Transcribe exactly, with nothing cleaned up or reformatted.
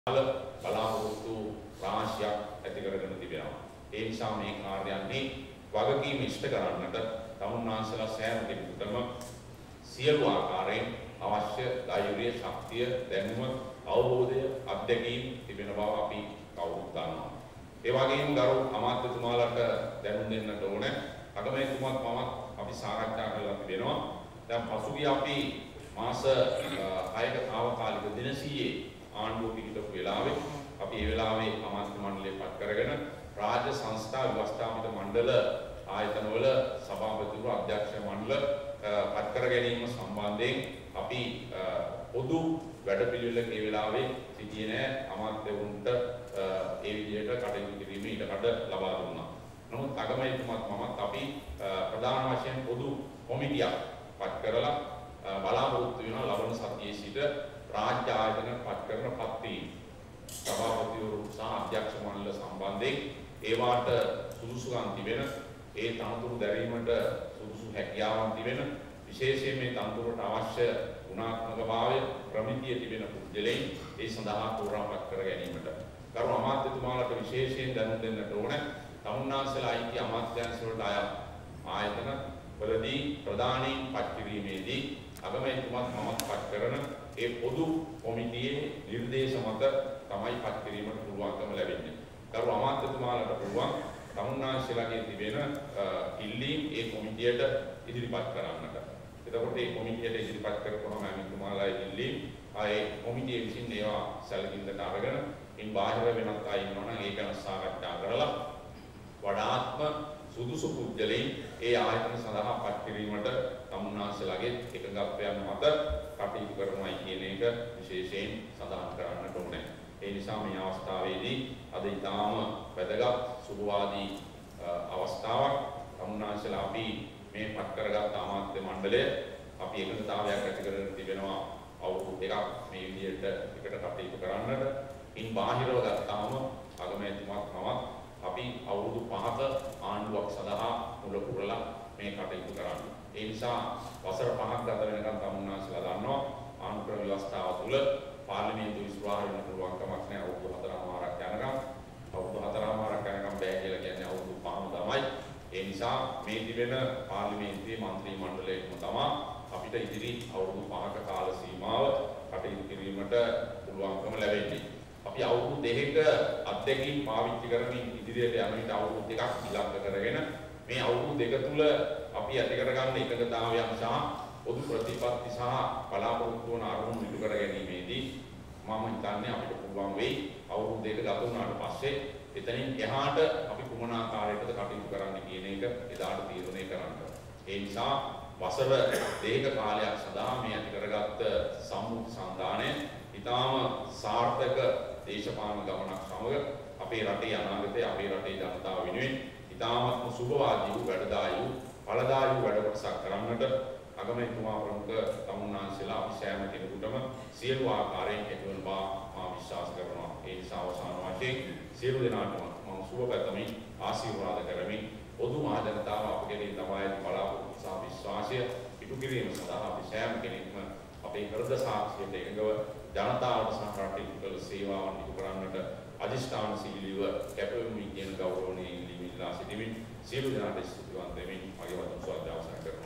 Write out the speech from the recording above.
බලාපොරොත්තු රාශියක් ඇති කරගෙන තිබෙනවා. ඒ නිසා මේ කාර්යයන්හි වගකීම ඉෂ්ට කරන්නට තමුන්නාන්සලා සෑම කෙනෙකුටම සියලු ආකාරයෙන් අවශ්‍ය ධෛර්යය, ශක්තිය, දැනුම, අවබෝධය, අත්දැකීම් තිබෙන බව අපි කවුරුත් දන්නවා. ඒ වගේම ගරු අමාත්‍යතුමාලට දැනුම් දෙන්නට ඕනේ. අගමැතිතුමත් මමත් අපි සාකච්ඡා කරලා තිබෙනවා. දැන් පසුගිය අපි මාස හයක තාවකාලික දිනසීයේ ආණ්ඩුව පිහිටපු වෙලාවේ අපි ඒ වෙලාවේ අමාත්‍ය මණ්ඩලය පත් කරගෙන රාජ්‍ය සංස්ථා ව්‍යවස්ථාපිත මණ්ඩල ආයතනවල සභාපතිවරු අධ්‍යක්ෂ මණ්ඩල පත් කර ගැනීම සම්බන්ධයෙන් අපි පොදු වැඩපිළිවෙලක ඒ වෙලාවේ සිටියේ නැහැ අමාත්‍යවරුන්ට ඒ විදිහට කටයුතු කිරීම ඊටකඩ ලබා දුන්නා. නමුත් අගමැතිතුමත් මමත් අපි ප්‍රධාන වශයෙන් පොදු කොමිටියක් පත් කරලා බලාපොරොත්තු වෙන ලබන සතියේ සිට රාජ්‍ය ආයතන පත් කරන පත්වීම සභාපතිවරු සහ අධ්‍යක්ෂ මණ්ඩල සම්බන්ධයෙන් ඒවාට සුදුසුකම් තිබෙන ඒ තනතුරු දැරීමට සුදුසු හැකියාවන් තිබෙන විශේෂයෙන් මේ තනතුරට අවශ්‍ය ගුණාත්මකභාවය ප්‍රමිතිය තිබෙන පුද්ගලයන් ඒ සඳහා තෝරාපත් කර ගැනීමට ගරු අමාත්‍යතුමාලට විශේෂයෙන් දැනුම් දෙන්නට ඕන තමුන්නාන්සලා අයිති අමාත්‍යාංශ වලට අයත් ආයතන වලදී ප්‍රධානීන් පත් කිරීමේදී අගමැතිතුමත් මමත් පත් කරන ඒ පොදු කොමිටියේ නිර්දේශ මත තමයි පත් කිරීමට පුළුවන්කම ලැබෙන්නේ. ගරු අමාත්‍යතුමාලට පුළුවන් තමුන්නාන්සලාගේ තිබෙන ඉල්ලීම් ඒ කොමිටියට ඉදිරිපත් කරන්නට. එතකොට මේ කොමිටියට ඉදිරිපත් කරපුවම අමිතුමාලාගේ ඉල්ලීම් ආයේ කොමිටිය විසින් ඒවා සැලකිල්ලට අරගෙන ඉන් බාහිර වෙනත් අය ඉන්නවනම් ඒක ගැන සාකච්ඡා කරලා වඩාත්ම සුදුසු පුද්ගලයන් ඒ ආයතන සඳහා පත් කිරීමට තමුන්නාන්සලාගේ එකඟත්වයන් මත කටයුතු කරනවායි කියන එක විශේෂයෙන් සඳහන් කරන්නට ඕනේ. ඒ නිසා මේ අවස්ථාවේදී අද ඊටාම වැදගත් සුබවාදී අවස්ථාවක් තමුන්නාන්සලා අපි මේ පත් කරගත් අමාත්‍ය මණ්ඩලය අපි එකඟතාවයක් ඇති කරගෙන තිබෙනවා අවුරුදු දෙකක් මේ විදිහට එකට කටයුතු කරන්නට. ඉන් බාහිරව ගත්තාම අගමැතිතුමත් මමත් අපි අවුරුදු පහක ආණ්ඩුවක් සඳහා මුල පුරලා මේ කටයුතු කරන්නේ. ඒ නිසා වසර පහක් ගත වෙනකම් තමුන්නාන්සලා දන්නවා ආණ්ඩුක්‍රම ව්‍යවස්ථාව තුළ පාර්ලිමේන්තු විශ්වාස වෙන්න පුළුවන් කමක් නැහැ අවුරුදු හතරමාරක් යනකම්. අවුරුදු හතරමාරක් යනකම් බෑ කියලා කියන්නේ අවුරුදු පහම තමයි. ඒ නිසා මේ තිබෙන පාර්ලිමේන්තුවේ മന്ത്രി මණ්ඩලයකම තමයි අපිට ඉදිරි අවුරුදු පහක කාල සීමාව කටයුතු කිරීමට පුළුවන්කම ලැබෙන්නේ. අපි අවුරුදු දෙකක අත්දැකීම් පාවිච්චි කරමින් ඉදිරියට යන විට අවුරුදු දෙකක් ඉලක්ක කරගෙන මේ අවුරුදු දෙක තුල අපි ඇති කරගන්න එකඟතාවයන් සහ පොදු ප්‍රතිපත්ති සහ බලාපොරොත්තු වන අරමුණු ඉටු කර ගැනීමේදී මම හිතන්නේ අපිට පුළුවන් වෙයි අවුරුදු දෙක ගත වුණාට පස්සේ එතනින් එහාට අපි කුමන ආකාරයකද කටයුතු කරන්න කියන එක එදාට තීරණය කරන්න. ඒ නිසා වසර දෙකක කාලයක් සඳහා මේ ඇති කරගත්ත සම්මුති සම්දානය ඊටාම සාර්ථක දේශපාලන ගමනක් සමග අපේ රටේ අනාගතය අපේ රටේ ජනතාව වෙනුවෙන් ඉතාමත්ම සුබවාදී වූ වැඩදායී වූ ඵලදායී වූ වැඩ කොටසක් කරන්නට අගමැතිතුමා ප්‍රමුඛ තමුන්නාන්සලා අපි සෑම කෙනෙකුටම සියලු ආකාරයෙන් හැකිවන බව මා විශ්වාස කරනවා. ඒ නිසා අවසාන වශයෙන් සියලු දෙනාටම මම සුබ පැතමින් ආශිර්වාද කරමින් පොදු මහ ජනතාව අපගේ තමයි බලාපොරොත්තු සහ විශ්වාසය ඉටු කිරීම සඳහා අපි සෑම කෙනෙක්ම අපේ හෘද සාක්ෂියට එකඟව ජනතාවට සහ රටේ කළ සේවාවන් ඉටු කරන්නට අධිෂ්ඨාන සීලීව කැපවෙමින් කියන ගෞරවණීය ඉල්ලීම් ඉල්ලා සිටිමින් සියලු දෙනාට ස්තුතිවන්ත වෙමින් මගේ වතුන් සුවඳ අවසන් කරනවා.